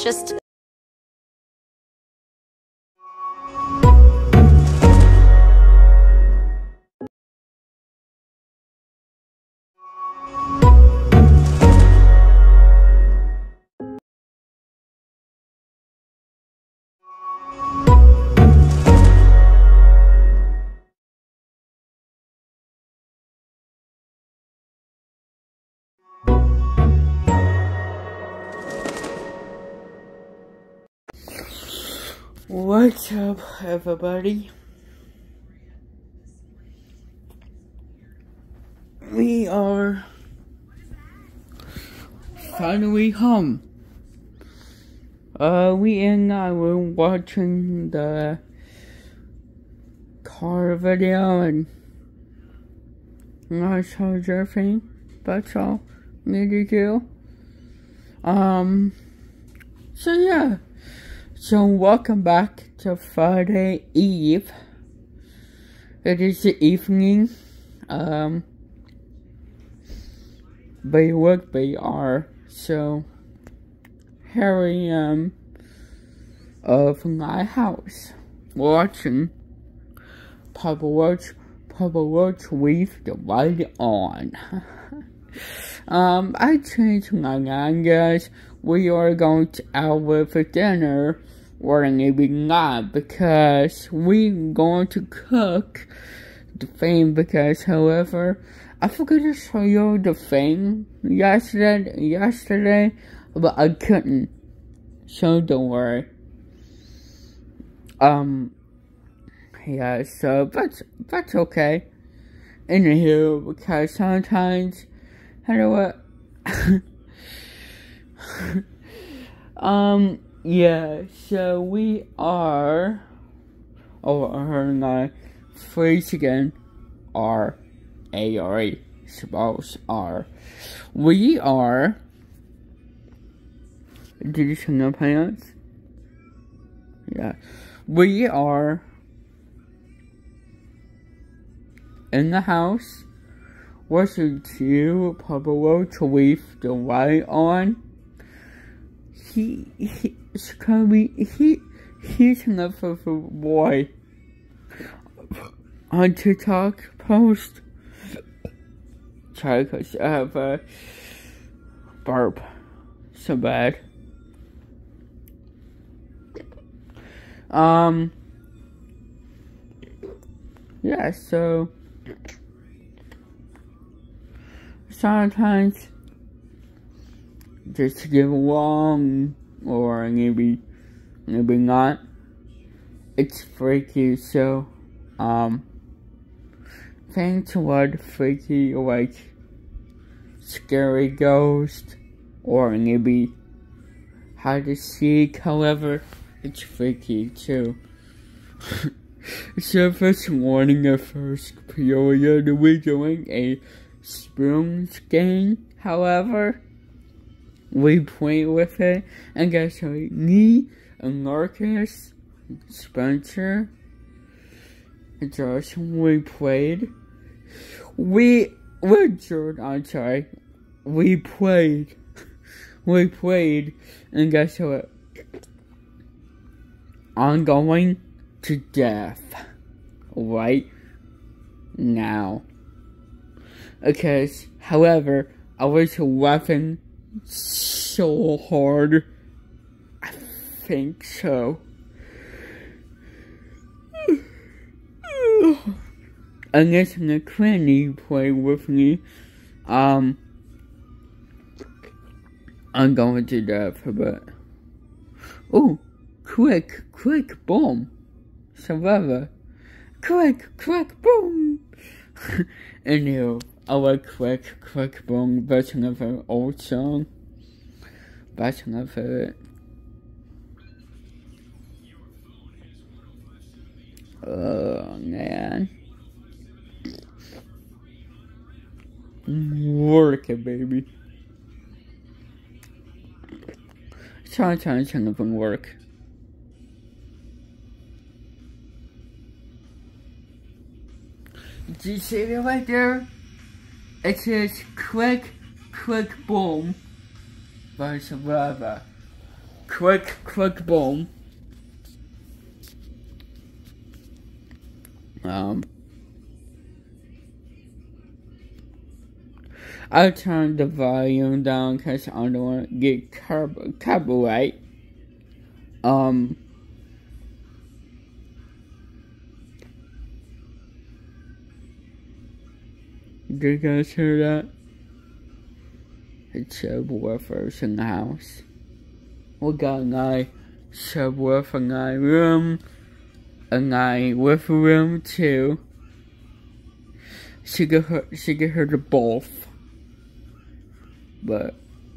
just... What's up, everybody? We are finally home. We and I were watching the car video and I saw everything. That's all I need to do. So yeah. So welcome back to Friday Eve. It is the evening. We are. So here I am of my house watching Papa Roach with the light on. I changed my mind, guys. We are going out with for dinner, or maybe not, because we're going to cook the thing. Because, however, I forgot to show you the thing yesterday, but I couldn't. So don't worry. Yeah. So that's okay. Anywho, because sometimes, you know what? Yeah, so we are, phrase again, R-A-R-E, suppose R. We are, did you see no pants? Yeah, we are in the house, watching to Papa Roach with the light on. He's enough of a boy on TikTok post. Sorry, because I have a burp so bad. Yeah, so sometimes just to get along, or maybe not. It's freaky, so thanks to what freaky, like scary ghost, or maybe hide to seek. However, it's freaky too. So first morning at first period, we're doing a spoons game. However, we played with it, and guess what? Me and Marcus, Spencer, and Josh, we played. We played, and guess what? I'm going to death right now. Okay, however, I was laughing so hard. I think so. Unless the Cranny play with me, I'm going to death, but oh, quick, boom, survivor, quick, boom. Anyway, I like quick, boom. That's another old song. That's another. Oh man. Work it, baby. Sometimes it doesn't work. Do you see it right there? It says quick, boom. Vice versa. quick boom. I turned the volume down because I don't want to get copyright. Did you guys hear that? It's subwoofers in the house. We got a guy subwoofer, a guy room, a guy with room too. She could hear the both. But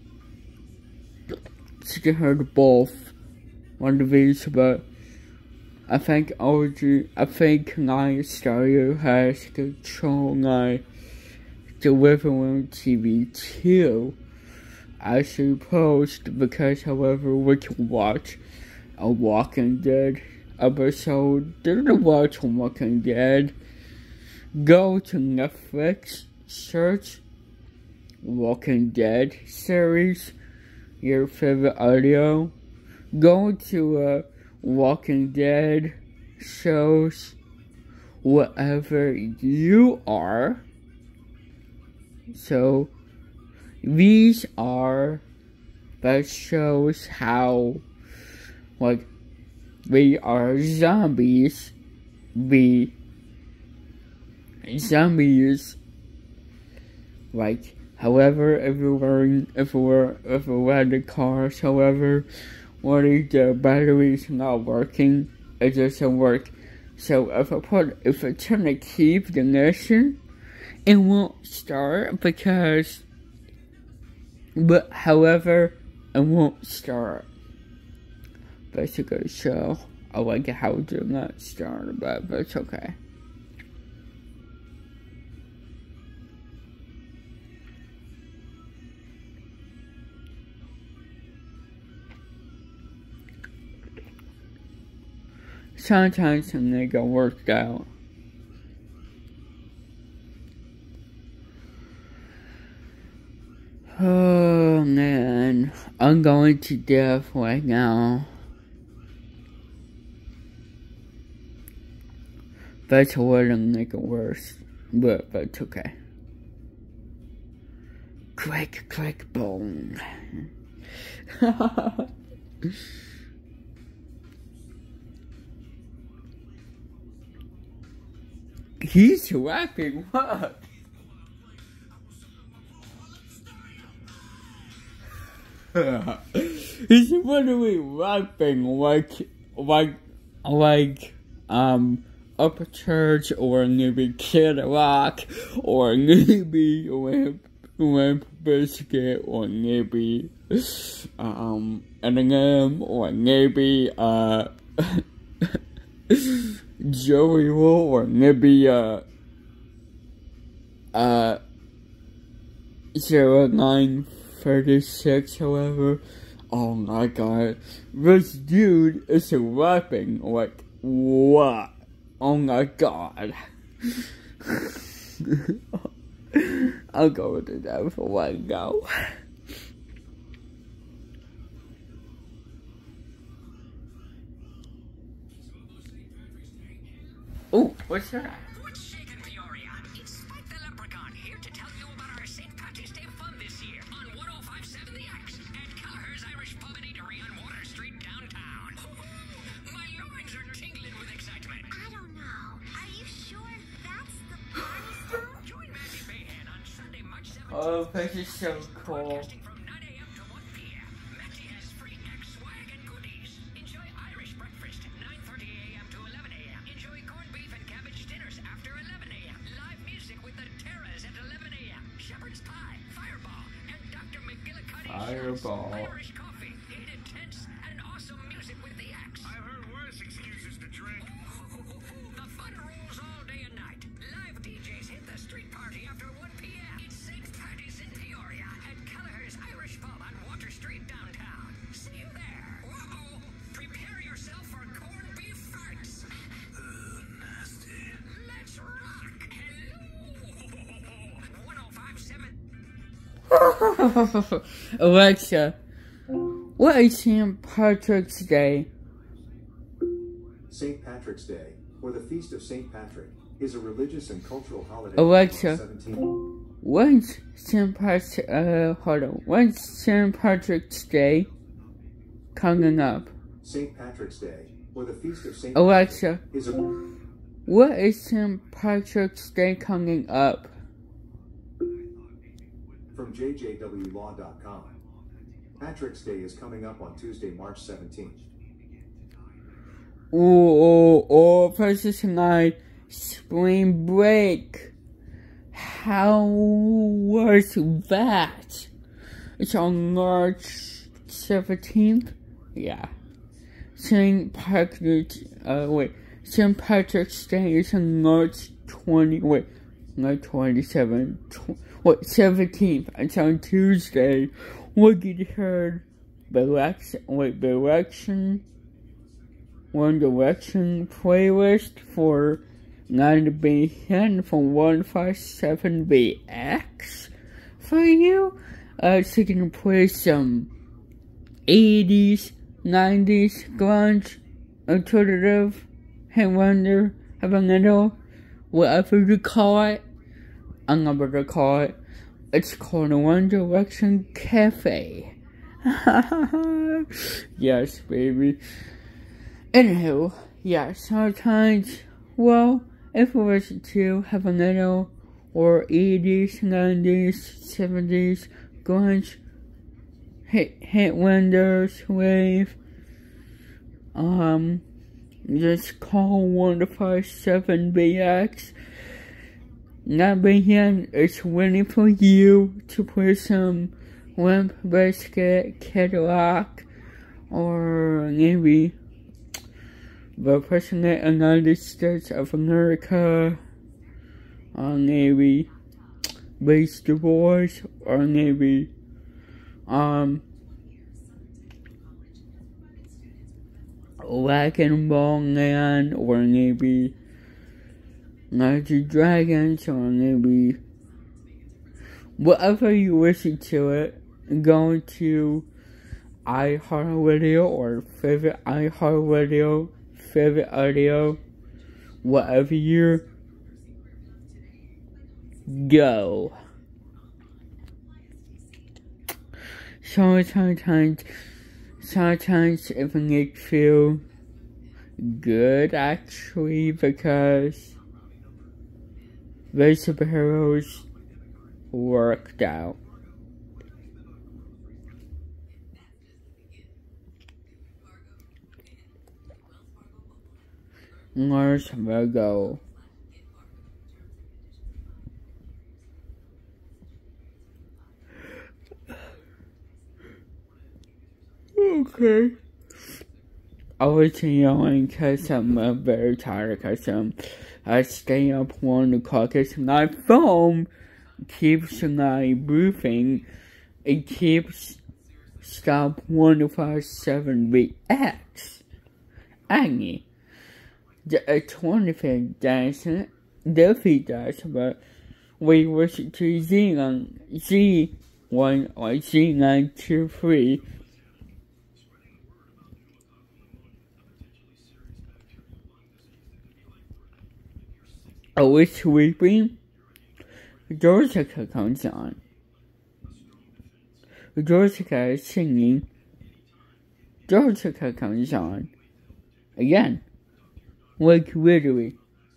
she could hear the both on the video, but I think my stereo has control my the living room TV too, I suppose, because however we can watch a Walking Dead episode. Did you watch Walking Dead? Go to Netflix, search Walking Dead series, your favorite audio. Go to Walking Dead shows, whatever you are. So these are that shows how like we are zombies. Like however, if we're in the cars, however, what if the battery's not working, it doesn't work. So if I turn the key of the ignition, it won't start however, it won't start. Basically, so I like how it did not start, but it's okay. Sometimes when they get worked out. Oh man, I'm going to death right now. That's what I'm making worse, but it's okay. Click, boom. He's rapping, what? He's literally rapping like Upper Church, or maybe Kid Rock, or maybe Limp Bizkit, or maybe Eminem, or maybe Joey Wool, or maybe 0936, however. Oh my god, this dude is rapping like what? Oh my god. I'll go with the devil for one go. Oh, what's that? What's shaking, Peoria? It's Spike the Leprechaun here to tell you about our St. Patrick's Day fun this year on 105.7 The X at Kelleher's Irish Pub and Eatery on Water Street downtown. My loins are tingling with excitement. I don't know. Are you sure that's the party stuff? Join Mandy Bayhan on Sunday, March 17th. Oh, this is so cool. Broadcasting from 9 a.m. to 1 p.m. Matty has free X swag and goodies. Enjoy Irish breakfast at 9:30 a.m. to 11 a.m. Enjoy corned beef and cabbage dinners after 11 a.m. Live music with the Terras at 11 a.m. Shepherd's pie, Fireball, and Dr. McGillicuddy Fireball. Irish coffee. Eat intense and awesome music with the X. I've heard worse excuses to drink. The fun rolls all day and night. Live DJs hit the street party after 1 p.m. It's St. Patty's in Peoria at Kelleher's Irish Pub on Water Street downtown. See you there. Whoa! Prepare yourself for corned beef farts. Nasty. Let's rock. Hello. 105.7. Alexa, What is St. Patrick's Day? St. Patrick's Day, or the Feast of St. Patrick, is a religious and cultural holiday. Alexa, on 17 when's St. Patrick's Day coming up? St. Patrick's Day, or the Feast of St. Alexa, Patrick, is a what is St. Patrick's Day coming up? from jjwlaw.com. Patrick's Day is coming up on Tuesday, March 17th. Versus tonight, spring break. How was that? It's on March 17th? Yeah. St. Patrick's Day is on March 17th. It's on Tuesday. We get heard One Direction playlist for 9BN from 157BX for you. So you can play some 80s, 90s grunge, alternative, heavy metal, whatever you call it. I'm not going to call it. It's called One Direction Cafe. Yes, baby. Anywho, yeah, sometimes, well, if we listen to heavy metal or 80s, 90s, 70s, grunge, hit windows, wave, just call 157BX. 9BN is waiting for you to play some Limp Bizkit, Kid Rock, or maybe the President of the United States of America, or maybe Beastie Boys, or maybe Dragon Ball Man, or maybe Magic Dragons, or maybe whatever you listen to it. Go to iHeartRadio or favorite iHeartRadio, favorite audio, whatever you go. Sometimes if I need to feel good actually, because those superheroes worked out. Mars Virgo. Okay. I was yelling because I'm very tired, because I stay up 1 o'clock, because my phone keeps my briefing. It keeps stop 157BX. Annie. The 25th doesn't, Duffy does, but we listen to Z1 or Z923. Are we sleeping? Jessica comes on. Jessica is singing. Jessica comes on. Again. Like, literally.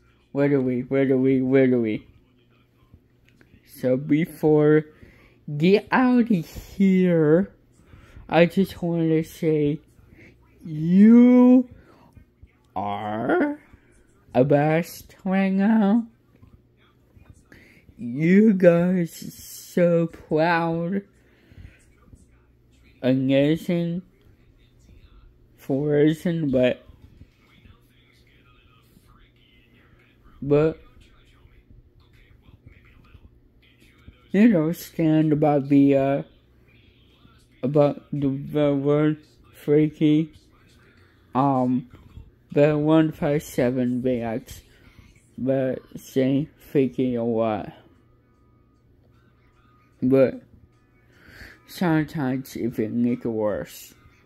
So before get out of here, I just want to say, you are a best right now. You guys are so proud. Amazing. For a reason, but you know, stand about the word freaky, the 157BX, but say freaky or what. But sometimes if it make it worse,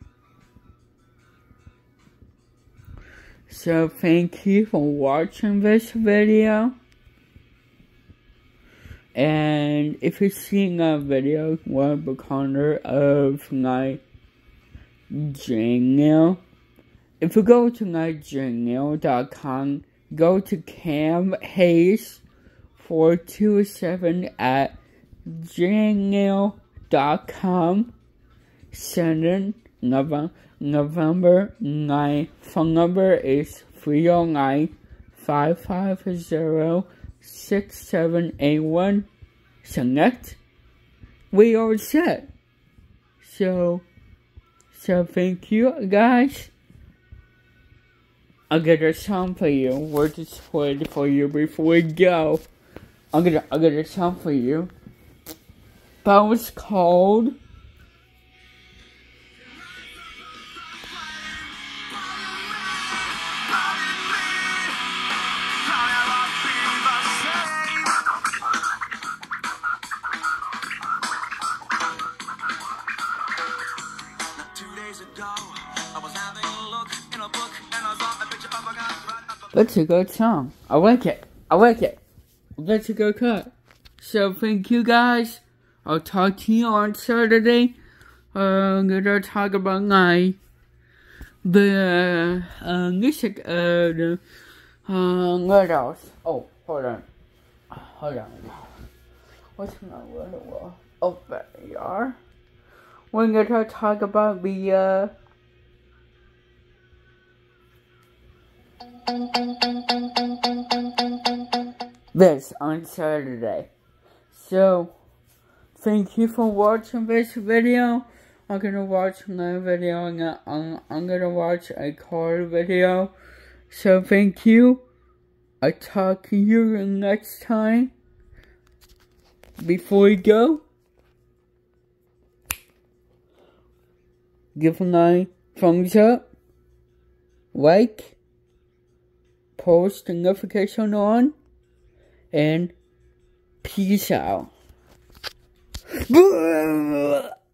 So thank you for watching this video. And if you're seeing a video with the corner of my Gmail, if you go to my gmail.com, go to camhayes427 at gmail.com. Send in November 9th. Phone number is 309-550-6781. Select. We are set. So thank you guys. I'll get a song for you. We'll just play it for you before we go. I'll get a song for you. That was called That's a good song. I like it. That's a good cut. So thank you guys. I'll talk to you on Saturday. I'm gonna talk about the music. What else? Oh, hold on. What's my word? Oh, there you are. We're gonna talk about the this on Saturday. So thank you for watching this video. I'm gonna watch another video and I'm gonna watch a card video. So thank you. I'll talk to you next time. Before we go, give a thumbs up, like, post notification on, and peace out.